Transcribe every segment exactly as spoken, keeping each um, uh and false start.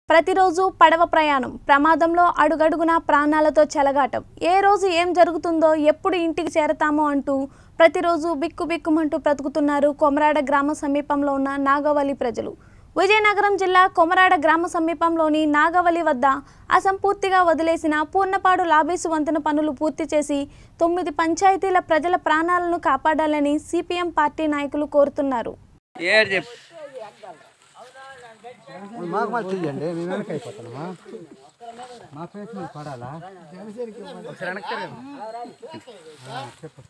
ప్రతిరోజు పడవ ప్రయాణం ప్రమాదంలో అడుగడుగునా ప్రాణాలతో చెలగాటం. ఏ రోజు ఏం జరుగుతుందో, ఎప్పుడు ఇంటికి చేరతామో అంటూ ప్రతిరోజు బిక్కుబిక్కుమంటూ బ్రతుకుతున్నారు కొమరాడ గ్రామ సమీపంలో ఉన్న నాగవల్లి ప్రజలు. విజయనగరం జిల్లా కొమరాడ గ్రామ సమీపంలోని నాగవల్లి వద్ద అసంపూర్తిగా వదిలేసిన పూర్ణపాడు లాబీసు వంతెన పనులు పూర్తి చేసి తొమ్మిది పంచాయతీల ప్రజల ప్రాణాలను కాపాడాలని సిపిఎం పార్టీ నాయకులు కోరుతున్నారు. మాకు మాకు తెలియండి మేము వెనక అయిపోతామా మా పేరు మీరు పడాలా చెప్పు.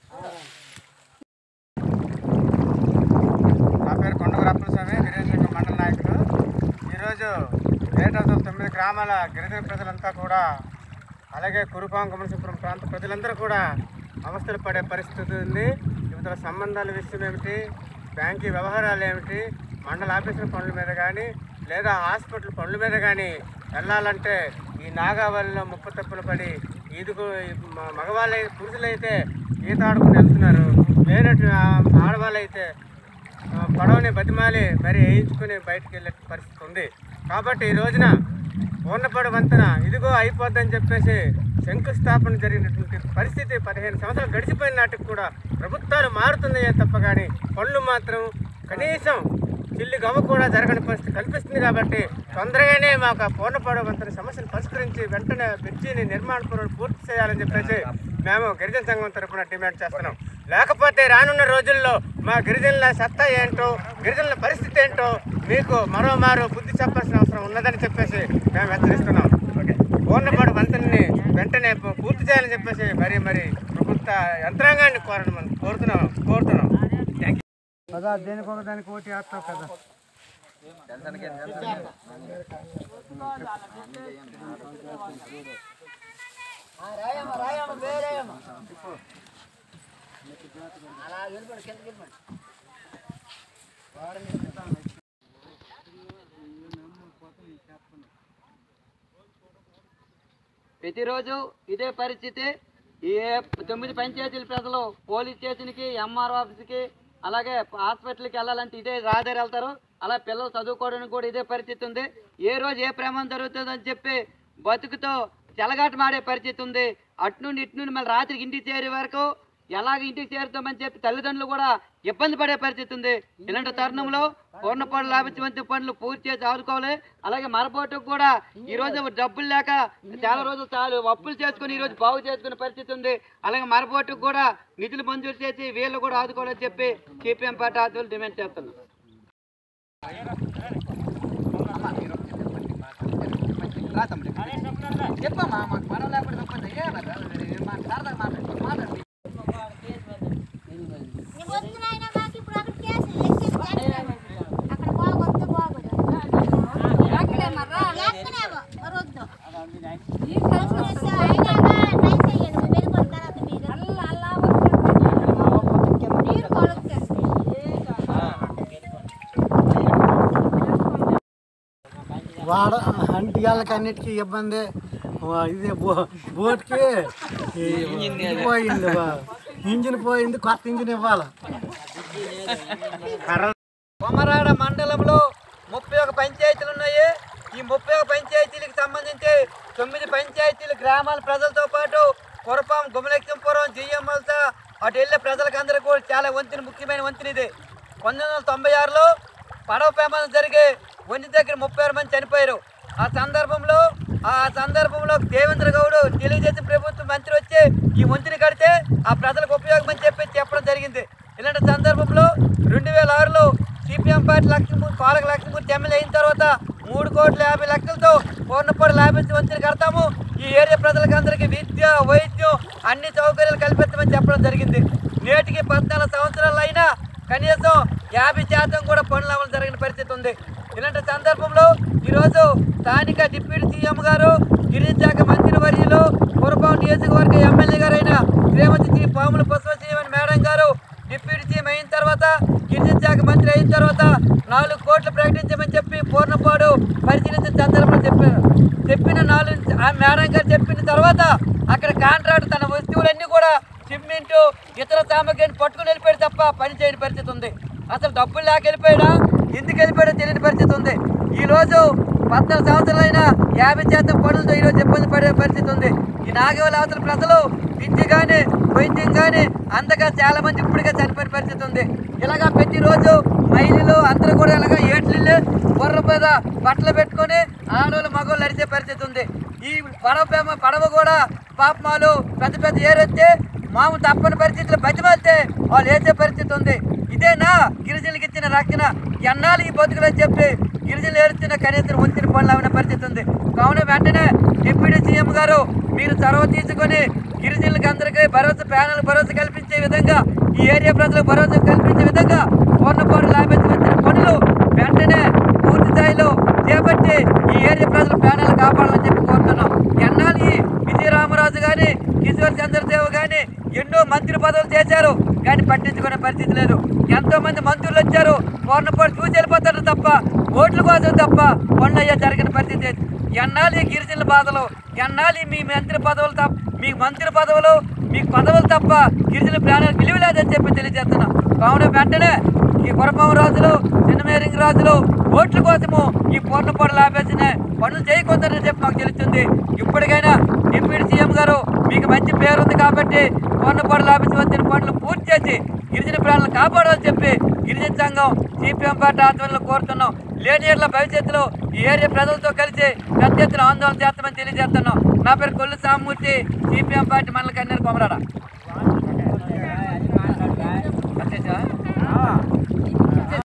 నా పేరు కొండూరు అప్పలస్వామి, గిరిజన మండల నాయకుడు. ఈరోజు ఏటతో తొమ్మిది గ్రామాల గిరిజన ప్రజలంతా కూడా, అలాగే కురుపాం గుమనసుపురం ప్రాంత ప్రజలందరూ కూడా అవస్థలు పడే పరిస్థితి ఉంది. వివిధ సంబంధాల విషయం ఏమిటి, బ్యాంకీ వ్యవహారాలు ఏమిటి, మండల ఆఫీసుల పనుల మీద కానీ లేదా హాస్పిటల్ పనుల మీద కానీ వెళ్ళాలంటే ఈ నాగావల్లిలో ముప్పు తప్పులు పడి ఈదుకు మగవాళ్ళ పురుషులైతే ఈత ఆడుకుని వెళ్తున్నారు. వేరే ఆడవాళ్ళు అయితే పడవని బతిమాలి మరి వేయించుకుని బయటకు వెళ్ళే పరిస్థితి ఉంది. కాబట్టి ఈ రోజున పూర్ణపాడు వంతెన ఇదిగో అయిపోద్దని చెప్పేసి శంకుస్థాపన జరిగినటువంటి పరిస్థితి పదిహేను సంవత్సరాలు గడిచిపోయిన నాటికి కూడా ప్రభుత్వాలు మారుతున్నాయే తప్ప కానీ పనులు మాత్రం కనీసం చిల్లి గవ్వ కూడా జరగని పరిస్థితి కల్పిస్తుంది. కాబట్టి తొందరగానే మాకు ఆ పూర్ణపాడు వంతెన సమస్యను పరిష్కరించి వెంటనే బ్రిడ్జిని నిర్మాణ పనులు పూర్తి చేయాలని చెప్పేసి మేము గిరిజన సంఘం తరఫున డిమాండ్ చేస్తున్నాం. లేకపోతే రానున్న రోజుల్లో మా గిరిజనుల సత్తా ఏంటో, గిరిజనుల పరిస్థితి ఏంటో మీకు మరోమారు బుద్ధి చెప్పాల్సిన అవసరం ఉన్నదని చెప్పేసి మేము హెచ్చరిస్తున్నాం. పూర్ణపాడు వంతెనని వెంటనే పూర్తి చేయాలని చెప్పేసి మరి మరి ప్రభుత్వ యంత్రాంగాన్ని కోరడం కోరుతున్నాం కోరుతున్నాం కదా. దేనికి ఒక దానికి ఓటు వేస్తావు కదా. ప్రతిరోజు ఇదే పరిస్థితి. ఈ తొమ్మిది పంచాయతీల ప్రజలు పోలీస్ స్టేషన్కి, ఎంఆర్ఓ ఆఫీస్కి, అలాగే హాస్పిటల్కి వెళ్ళాలంటే ఇదే రాదారి వెళ్తారు. అలా పిల్లలు చదువుకోవడానికి కూడా ఇదే పరిస్థితి ఉంది. ఏ రోజు ఏ ప్రమాదం జరుగుతుందని చెప్పి బతుకుతో చెలగాట మాడే పరిస్థితి ఉంది. అటు నుండి ఇటు నుండి మళ్ళీ రాత్రికి ఇంటికి చేరే వరకు ఎలాగ ఇంటికి చేరుతామని చెప్పి తల్లిదండ్రులు కూడా ఇబ్బంది పడే పరిస్థితి ఉంది. ఇలాంటి తరుణంలో పూర్ణపాడు లాభించే పనులు పూర్తి చేసి ఆదుకోవాలి. అలాగే మరపోటుకు కూడా ఈరోజు డబ్బులు లేక చాలా రోజులు చాలు అప్పులు చేసుకుని ఈరోజు బాగు చేసుకునే పరిస్థితి ఉంది. అలాగే మరపోటుకు కూడా నిధులు మంజూరు చేసి వీళ్ళు కూడా ఆదుకోవాలని చెప్పి సిపిఎం పార్టీ ఆధ్వర్యంలో డిమాండ్ చేస్తున్నాం. చెప్పమ్మా మాకు మనం లేకపోతే వాడ అంటి వాళ్ళకి అన్నిటికీ ఇబ్బంది. ఇది బోట్కి పోయింది, ఇంజిన్ పోయింది, కొత్త ఇంజిన్ ఇవ్వాలి. కొమరాడ మండలంలో ముప్పై ఒక పంచాయతీలు ఉన్నాయి. ఈ ముప్పై ఒక పంచాయతీలకు సంబంధించి తొమ్మిది పంచాయతీలు గ్రామాల ప్రజలతో పాటు కురపాం, గుమలక్ష్మపురం, జిఎంఎల్స అటు వెళ్ళే ప్రజలకు అందరూ కూడా చాలా వంతెన, ముఖ్యమైన వంతెన ఇది. పంతొమ్మిది వందల తొంభై ఆరులో పడవ ప్రమాదం జరిగి వంతెన దగ్గర ముప్పై ఆరు మంది చనిపోయారు. ఆ సందర్భంలో ఆ సందర్భంలో దేవేంద్ర గౌడ్ తెలుగుదేశం ప్రభుత్వం మంత్రి వచ్చి ఈ వంతెన కడితే ఆ ప్రజలకు ఉపయోగం అని చెప్పి చెప్పడం జరిగింది. ఇలాంటి సందర్భంలో రెండు వేల ఆరులో సిపిఎం పార్టీ లక్ష్మీ పాలక లక్ష్మీమూర్తి ఎమ్మెల్యే అయిన తర్వాత మూడు కోట్ల యాభై లక్షలతో పూర్ణపాడు లాభించి వంతెన కడతాము, ఈ ఏరియా ప్రజలకు అందరికీ విద్య, వైద్యం అన్ని సౌకర్యాలు కల్పిస్తామని చెప్పడం జరిగింది. నేటికి పద్నాలుగు సంవత్సరాలు అయినా కనీసం యాభై శాతం కూడా పనులు అమలు జరిగిన పరిస్థితి ఉంది. ఇలాంటి సందర్భంలో ఈరోజు స్థానిక డిప్యూటీ సీఎం గారు, గిరిజన శాఖ మంత్రి వర్యులు, కురపాం నియోజకవర్గ ఎమ్మెల్యే గారైన శ్రీమతి శ్రీ పాముల పుష్పశ్రీమణి మేడం గారు డిప్యూటీ సీఎం అయిన తర్వాత, గిరిజన శాఖ మంత్రి అయిన తర్వాత నాలుగు కోట్లు ప్రకటించమని చెప్పి పూర్ణపాడు పరిశీలించిన సందర్భంలో చెప్పారు. చెప్పిన నాలుగు ఆ మేడం గారు చెప్పిన తర్వాత అక్కడ కాంట్రాక్ట్ తన వస్తువులన్నీ కూడా సిమెంటు ఇతర సామగ్రిని పట్టుకుని వెళ్ళిపోయాడు తప్ప పని చేయని పరిస్థితి ఉంది. అసలు డబ్బులు లేక వెళ్ళిపోయాడా, ఎందుకు వెళ్ళిపోయాడో తెలియని పరిస్థితి ఉంది. ఈరోజు పద్నాలుగు సంవత్సరాలైనా యాభై శాతం పనులతో ఈరోజు ఇబ్బంది పడే పరిస్థితి ఉంది. ఈ నాగవల్లి అవతల ప్రజలు విద్య కానీ వైద్యం కానీ అందగా చాలా మంది ఇప్పటికే చనిపోయిన పరిస్థితి ఉంది. ఇలాగా ప్రతిరోజు మహిళలు అందరూ కూడా ఇలాగా ఏట్లిల్లు బుర్ర మీద బట్టలు పెట్టుకొని ఆడవాళ్ళు మగవాళ్ళు నడిచే పరిస్థితి ఉంది. ఈ పడవ పడవ కూడా పాపమాలు పెద్ద పెద్ద ఏరెత్తే మామూలు తప్పని పరిస్థితులు బతిమాలితే వాళ్ళు వేసే పరిస్థితి ఉంది. ఇదేనా గిరిజనులకు ఇచ్చిన రక్షణ? ఎన్నాళ్ళు ఈ బతుకులని చెప్పి గిరిజనులు ఏడుస్తున్న కనీసం వచ్చిన పనులు అవిన పరిస్థితి ఉంది. కావున వెంటనే డిప్యూటీ సీఎం గారు మీరు చొరవ తీసుకొని గిరిజనులకు అందరికీ భరోసా ప్యానల్ భరోసా కల్పించే విధంగా, ఈ ఏరియా ప్రజలకు భరోసా కల్పించే విధంగా పూర్ణపాడు లాభించవలసిన పనులు వెంటనే పూర్తి స్థాయిలో చేపట్టి ఈ ఏరియా ప్రజల ప్యానల్ కాపాడాలని చెప్పి కోరుతున్నాం. ఎన్నాళ్ళు ఈ విజయరామరాజు కానీ కిషోర్ చంద్రదేవ్ కానీ ఎన్నో మంత్రి పదవులు చేశారు కానీ పట్టించుకునే పరిస్థితి లేదు. ఎంతో మంది మంత్రులు వచ్చారు, పూర్ణపాడు చూసి వెళ్ళిపోతారు తప్ప ఓట్ల కోసం తప్ప పనులు అయ్యా జరిగిన పరిస్థితి. ఎన్నాళ్ళు ఈ గిరిజనుల బాధలు, ఎన్నాళ్ళు మీ మంత్రి పదవులు తప్ప మీ మంత్రి పదవులు మీకు పదవులు తప్ప గిరిజనుల ప్రాణాలకు విలువ లేదని చెప్పి తెలియజేస్తున్నాం. కావున వెంటనే ఈ కొరపాము రాజులు చిన్నమేరింగ్ రాజులు ఓట్ల కోసము ఈ పూర్ణపాడు లాభేసిన పనులు చేయకూడదని చెప్పి మాకు తెలుస్తుంది. ఇప్పటికైనా డిప్యూటీ సీఎం గారు మీకు మంచి పేరు ఉంది కాబట్టి పూర్ణపాడు లాభించవలసిన పనులు పూర్తి చేసి గిరిజన ప్రాణాలను కాపాడాలని చెప్పి గిరిజన సంఘం సిపిఎం పార్టీ ఆధ్వర్యంలో కోరుతున్నాం. లేని ఏళ్ల భవిష్యత్తులో ఈ ఏరియా ప్రజలతో కలిసి పెద్ద ఎత్తున ఆందోళన చేస్తామని తెలియజేస్తున్నాం. నా పేరు కొల్లు సామూర్తి, సిపిఎం పార్టీ మండల కన్వీనర్ కొమరాడ.